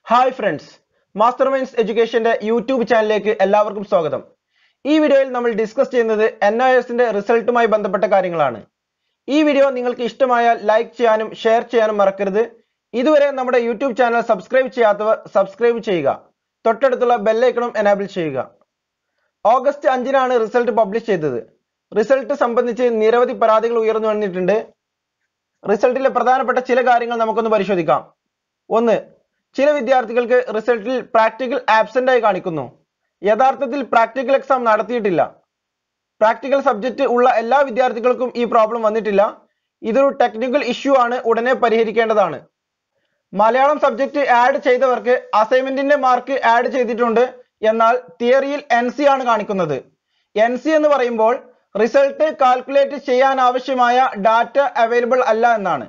Hi friends, Masterminds Education YouTube channel എല്ലാവർക്കും സ്വാഗതം. ഈ വീഡിയോയിൽ നമ്മൾ ഡിസ്കസ് ചെയ്യുന്നത് NIOS ന്റെ റിസൾട്ടുമായി ബന്ധപ്പെട്ട കാര്യങ്ങളാണ്. ഈ വീഡിയോ നിങ്ങൾക്ക് ഇഷ്ടമായാൽ ലൈക്ക് ചെയ്യാനും ഷെയർ ചെയ്യാനും മറക്കരുത്. ഇതുവരെ നമ്മുടെ YouTube ചാനൽ സബ്സ്ക്രൈബ് ചെയ്യാത്തവർ സബ്സ്ക്രൈബ് ചെയ്യുക. തൊട്ടടുത്തുള്ള ബെൽ ഐക്കണും എനേബിൾ ചെയ്യുക. ഓഗസ്റ്റ് 5-നാണ് റിസൾട്ട് പബ്ലിഷ് ചെയ്തത്. റിസൾട്ട് സംബന്ധിച്ച് നിരവധി പരാതികൾ ഉയർന്നു വന്നിട്ടുണ്ട്. റിസൾട്ടിലെ പ്രധാനപ്പെട്ട ചില കാര്യങ്ങൾ നമുക്കൊന്ന് പരിശോധിക്കാം. 1. ചില വിദ്യാർത്ഥികൾക്ക് റിസൾട്ടിൽ പ്രാക്ടിക്കൽ ആബ്സെന്റ് ആയി കാണിക്കുന്നു. യഥാർത്ഥത്തിൽ പ്രാക്ടിക്കൽ എക്സാം നടത്തിയിട്ടില്ല. പ്രാക്ടിക്കൽ സബ്ജക്റ്റ് ഉള്ള എല്ലാ വിദ്യാർത്ഥികൾക്കും ഈ പ്രോബ്ലം വന്നിട്ടില്ല. ഇതൊരു ടെക്നിക്കൽ ഇഷ്യൂ ആണ്, ഉടനെ പരിഹരിക്കേണ്ടതാണ്. മലയാളം സബ്ജക്റ്റ് ആഡ് ചെയ്തവർക്ക് അസൈൻമെന്റിന്റെ മാർക്ക് ആഡ് ചെയ്തിട്ടുണ്ട്, എന്നാൽ തിയറിയിൽ NC ആണ് കാണിക്കുന്നത്. NC എന്ന് പറയുമ്പോൾ റിസൾട്ട് കാൽക്കുലേറ്റ് ചെയ്യാൻ ആവശ്യമായ ഡാറ്റ അവൈലബിൾ അല്ല എന്നാണ്.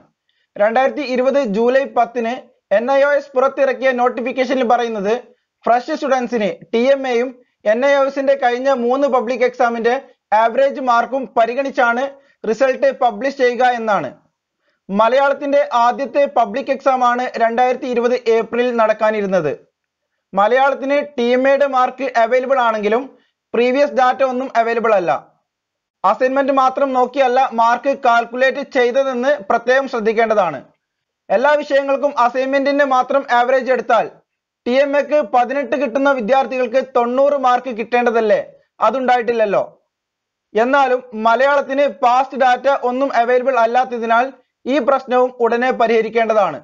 2020 ജൂലൈ 10-ന് NIOS പുറത്തിറക്കിയ നോട്ടിഫിക്കേഷനിൽ പറയുന്നത് ഫ്രഷ് സ്റ്റുഡൻസിന് TMAയും NIOSന്റെ കഴിഞ്ഞ 3 പബ്ലിക് എക്സാമിന്റെ ആവറേജ് മാർക്കും പരിഗണിച്ചാണ് റിസൾട്ട് പബ്ലിഷ് ചെയ്യുക എന്നാണ്. മലയാളത്തിന്റെ ആദ്യത്തെ പബ്ലിക് എക്സാം ആണ് 2020 ഏപ്രിലിൽ നടക്കാനിരുന്നത്. മലയാളത്തിന് TMAയുടെ മാർക്ക് അവൈലബിൾ ആണെങ്കിലും പ്രീവിയസ് ഡാറ്റ ഒന്നും അവൈലബിൾ അല്ല. അസൈൻമെന്റ് മാത്രം നോക്കിയല്ല മാർക്ക് കാൽക്കുലേറ്റ് ചെയ്തതെന്ന് പ്രത്യേകം ശ്രദ്ധിക്കേണ്ടതാണ്. എല്ലാ വിഷയങ്ങൾക്കും അസൈൻമെന്റിന്റെ മാത്രം ആവറേജ് എടുത്താൽ TMAക്ക് 18 കിട്ടുന്ന വിദ്യാർത്ഥികൾക്ക് 90 മാർക്ക് കിട്ടേണ്ടതല്ലേ? അതുണ്ടായിട്ടില്ലല്ലോ. എന്നാലും മലയാളത്തിന് പാസ്റ്റ് ഡാറ്റ ഒന്നും അവൈലബിൾ അല്ലാത്തതിനാൽ ഈ പ്രശ്നവും ഉടനെ പരിഹരിക്കേണ്ടതാണ്.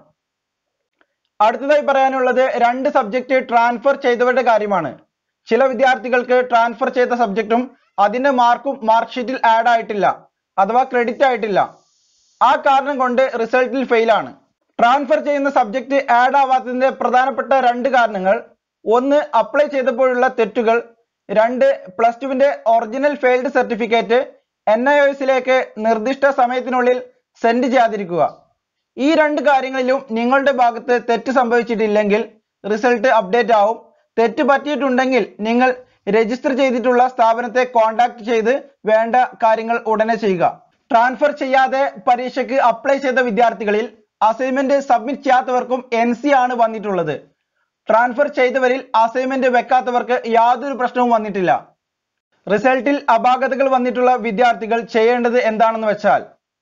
അടുത്തതായി പറയാനുള്ളത് 2 സബ്ജക്റ്റ് ട്രാൻസ്ഫർ ചെയ്തവരുടെ കാര്യമാണ്. ചില വിദ്യാർത്ഥികൾക്ക് ട്രാൻസ്ഫർ ചെയ്ത സബ്ജക്റ്റും അതിന്റെ മാർക്കും മാർക്ക് ഷീറ്റിൽ ആഡ് ആയിട്ടില്ല, അഥവാ ക്രെഡിറ്റ് ആയിട്ടില്ല. ആ കാരണം കൊണ്ട് റിസൾട്ടിൽ ഫെയിൽ ആണ്. ട്രാൻസ്ഫർ ചെയ്യുന്ന സബ്ജക്റ്റ് ആഡ് ആവാത്തതിന്റെ പ്രധാനപ്പെട്ട 2 കാരണങ്ങൾ: 1. അപ്ലൈ ചെയ്തപ്പോഴുള്ള തെറ്റുകൾ. 2. +2ന്റെ ഒറിജിനൽ ഫെയിൽഡ് സർട്ടിഫിക്കറ്റ് NIOSലേക്ക് നിർദ്ദിഷ്ട സമയത്തിനുള്ളിൽ സെൻഡ് ചെയ്യാതിരിക്കുക. ഈ 2 കാര്യങ്ങളിലും നിങ്ങളുടെ ഭാഗത്ത് തെറ്റ് സംഭവിച്ചിട്ടില്ലെങ്കിൽ റിസൾട്ട് അപ്ഡേറ്റ് ആവും. തെറ്റ് പറ്റിയിട്ടുണ്ടെങ്കിൽ നിങ്ങൾ രജിസ്റ്റർ ചെയ്തിട്ടുള്ള സ്ഥാപനത്തെ കോൺടാക്ട് ചെയ്ത് വേണ്ട കാര്യങ്ങൾ ഉടനെ ചെയ്യുക. ട്രാൻസ്ഫർ ചെയ്യാതെ പരീക്ഷയ്ക്ക് അപ്ലൈ ചെയ്ത വിദ്യാർത്ഥികളിൽ അസൈൻമെന്റ് സബ്മിറ്റ് ചെയ്യാത്തവർക്കും NC ആണ് വന്നിട്ടുള്ളത്. ട്രാൻസ്ഫർ ചെയ്തവരിൽ അസൈൻമെന്റ് വെക്കാത്തവർക്ക് യാതൊരു പ്രശ്നവും വന്നിട്ടില്ല. റിസൾട്ടിൽ അപാകതകൾ വന്നിട്ടുള്ള വിദ്യാർത്ഥികൾ ചെയ്യേണ്ടത് എന്താണെന്ന് വെച്ചാൽ,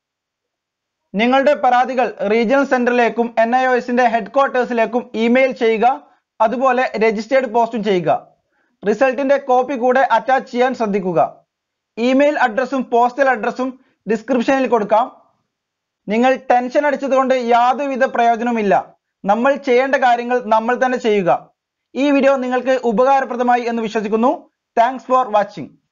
നിങ്ങളുടെ പരാതികൾ റീജിയണൽ സെന്ററിലേക്കും NIOSന്റെ ഹെഡ്ക്വാർട്ടേഴ്സിലേക്കും ഇമെയിൽ ചെയ്യുക. അതുപോലെ രജിസ്റ്റേർഡ് പോസ്റ്റും ചെയ്യുക. റിസൾട്ടിന്റെ കോപ്പി കൂടെ അറ്റാച്ച് ചെയ്യാൻ ശ്രദ്ധിക്കുക. ഇമെയിൽ അഡ്രസ്സും പോസ്റ്റൽ അഡ്രസ്സും ഡിസ്ക്രിപ്ഷനിൽ കൊടുക്കാം. നിങ്ങൾ ടെൻഷൻ അടിച്ചതുകൊണ്ട് യാതൊരുവിധ പ്രയോജനവുമില്ല. നമ്മൾ ചെയ്യേണ്ട കാര്യങ്ങൾ നമ്മൾ തന്നെ ചെയ്യുക. ഈ വീഡിയോ നിങ്ങൾക്ക് ഉപകാരപ്രദമായി എന്ന് വിശ്വസിക്കുന്നു. Thanks for watching.